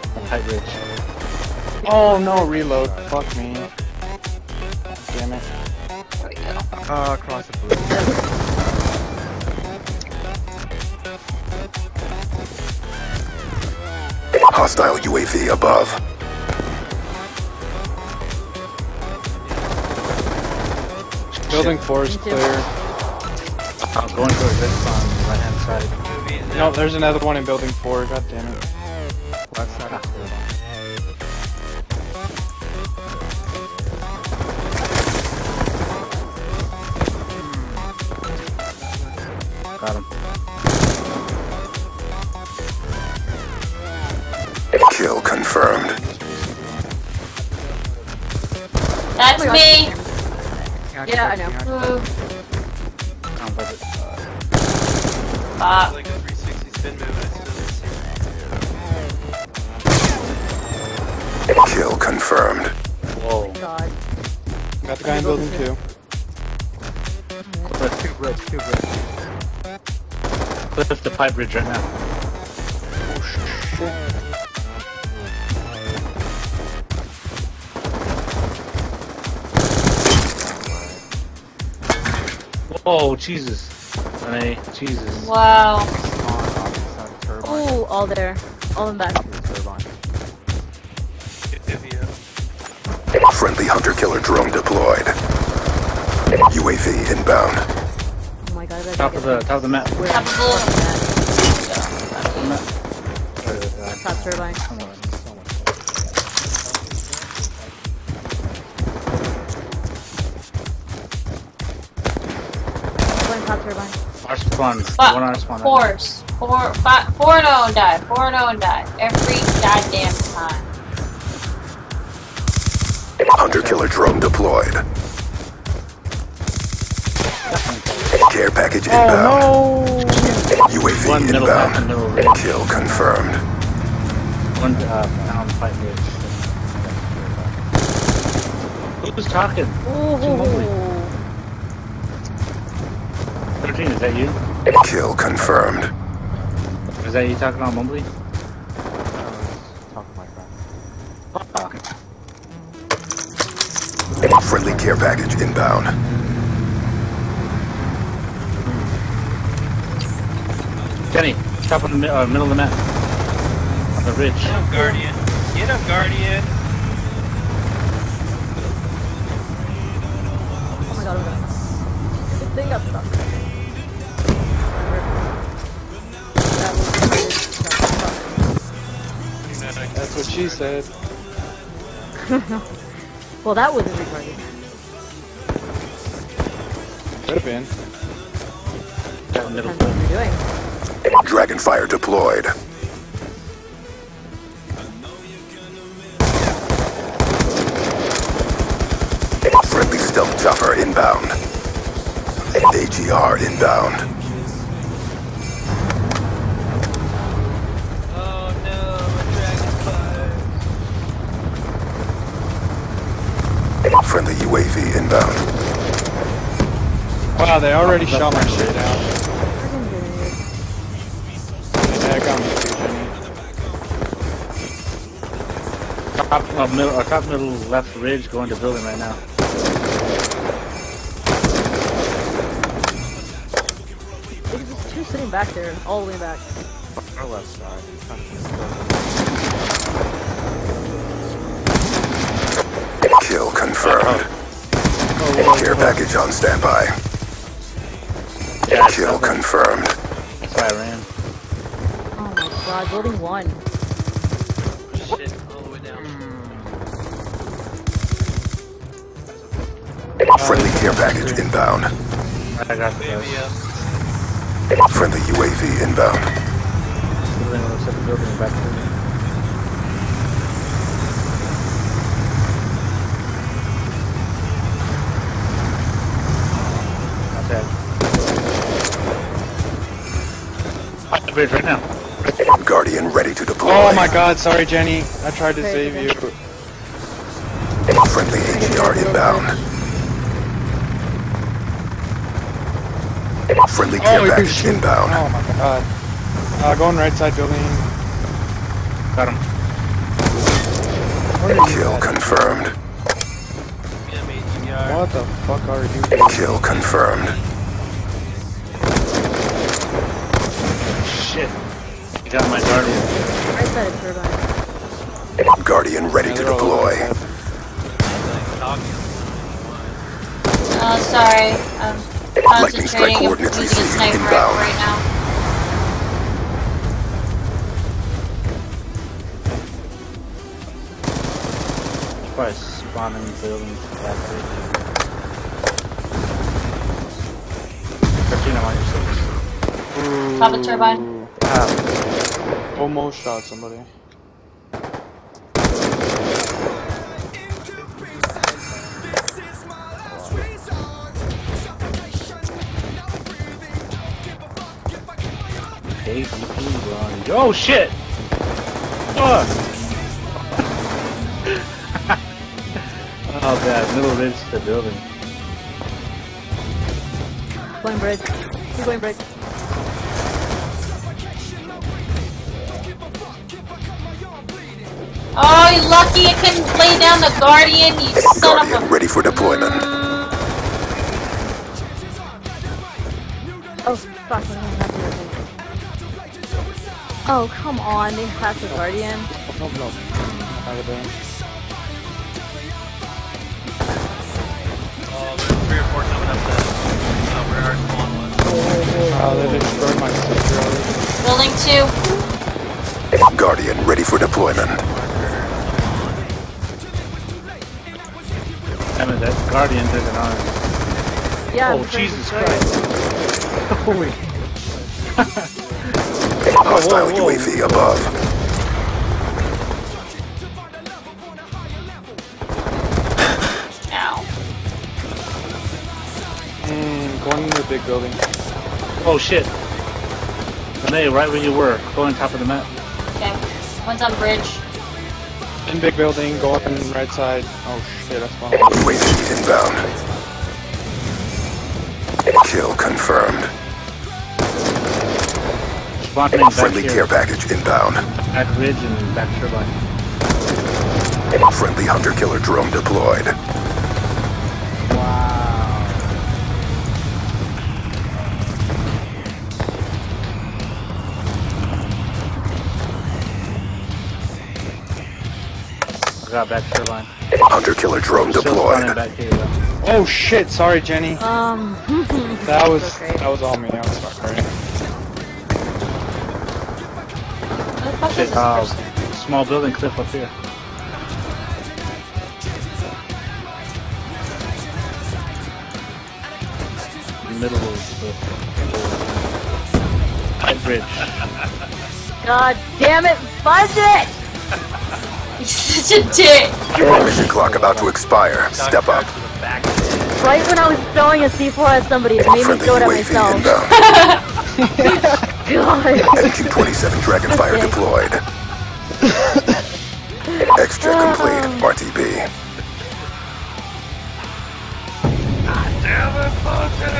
Height ridge. Oh no, reload. Fuck me. Damn it. There we go. Across the blue. Hostile UAV above. Building 4 is clear. I'm going towards this on the right hand side. No, there's another one in building 4. God damn it. Left side of blue. Got him. Kill confirmed. That's me! Yeah, I know. Ooh. Can't believe it. Like a 360 spin move, I still see. Kill confirmed. Whoa. God. Got the guy in building 2. Two bricks, two bricks. Cliff the pipe bridge right now. Oh shit. Whoa, Jesus. Renee, Jesus. Wow. On opposite side of turbine. Oh, all there. All in back. Opposite turbine. Divya. Friendly hunter-killer drone deployed. UAV inbound. Oh my god, I Top of the map. Where? Top of blue. Top turbine. Come on, so much. Going top turbine. Our spawn. Fuck. One our spawn. Force. 4 and 0 and die. 4 and 0 and die. Every goddamn time. Hunter-killer drone deployed. Care package inbound. Oh no! UAV One middle back and inbound. middle ridge. Kill confirmed. One down pipe ridge. Who's talking? Ooh. 13, is that you? Kill confirmed. Is that you talking on Mumbly? Talk to my friend. Friendly care package inbound. Kenny, top of the middle of the map. On the ridge. Get him, Guardian. Get him, Guardian. Oh my god, I'm gonna. Good thing got stuck. That's what she said. Well, that wasn't retarded. Could have been. Top of middle. Depends what you're doing. Dragonfire deployed. Friendly stealth chopper inbound. AGR inbound. Oh no, Dragonfire. Friendly UAV inbound. Wow, they already shot my shit out. Yeah, I got me too, Jenny. Top middle left ridge going to building right now. There's just two sitting back there, all the way back. Our left side. Kill confirmed. Care package on standby. Yeah, Kill confirmed. that's why I ran. Oh my god, building 1. Shit, all the way down. Friendly care package inbound. I got the Divya. Friendly UAV inbound. building. Looks like the building back to me. Not bad. Pipe bridge right now. Guardian ready to deploy. Oh my god, sorry Jenny. I tried to save you. Friendly AGR inbound. Friendly care Oh, you package shoot. inbound. Oh my god. Going right side building. Got him. Kill confirmed. Enemy ER. What the fuck are you doing? Kill confirmed. Shit. You got my guardian. Right side of turbine. Guardian ready Yeah, to they're all deploy. over Oh, sorry. I'm Lightning strike concentrating on coordinates using a received sniper inbound. right now. Probably spawning building factory. 13, I'm on your 6. Top of turbine. there. Almost shot somebody. Oh shit! Fuck! Oh god, middle ridge to the building. Going bridge. Keep going bridge. Oh, you lucky I couldn't lay down the guardian, you son of Guardian a... ready for deployment. Oh, fuck. What happened? Oh, come on. They have the guardian. Nope, nope. Out of there. Oh, there's 3 or 4 coming up the where our spawn was. Oh, they destroyed my sister already. Building 2. Guardian ready for deployment. Damn it, that guardian took an arm. Yeah. Oh, I'm trying to Jesus destroy Christ. Holy. Hostile whoa, whoa. UAV above. Ow. Going in the big building. Oh shit. Renee, right where you were. Go on top of the map. Okay. One's on bridge. In big building, go up in right side. Oh shit, that's fine. UAV inbound. Kill confirmed. Spawning back Friendly here. care package inbound. Back ridge and back turbine. Friendly hunter-killer drone deployed. Got back turbine. Hunter-killer drone Still spawning deployed. back here though. Oh shit, sorry Jenny. That was okay. that was all me. I was sorry. Where the fuck is Shit, this person? small building cliff up here. Middle of the high bridge. God damn it. Fudge it! You're such a dick. Mission clock about to expire. Step up. To the back of the head. Right when I was throwing a C4 at somebody, it made me Friendly throw it at UAV myself. inbound. God. MQ-27 Dragonfire Okay. deployed. Extra complete. RTB. Damn it, fuck it.